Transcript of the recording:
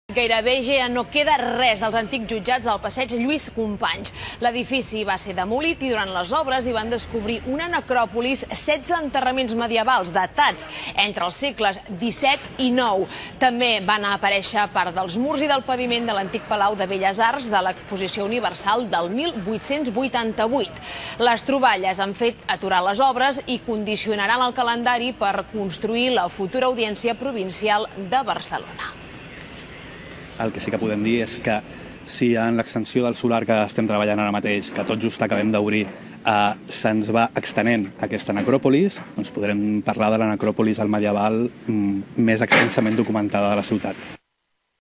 Gairebé ja no queda res dels antics jutjats al passeig Lluís Companys. L'edifici va ser demolit i durant les obres hi van descobrir una necròpolis, 16 enterraments medievals datats entre els segles XVII i IX. També van aparèixer part dels murs i del paviment de l'antic Palau de Belles Arts de l'Exposició Universal del 1888. Les troballes han fet aturar les obres i condicionaran el calendari per construir la futura Audiència Provincial de Barcelona. El que sí que podem dir és que si en l'extensió del solar que estem treballant ara mateix, que tot just acabem d'obrir, se'ns va extenent aquesta necròpolis, doncs podrem parlar de la necròpolis medieval més extensament documentada de la ciutat.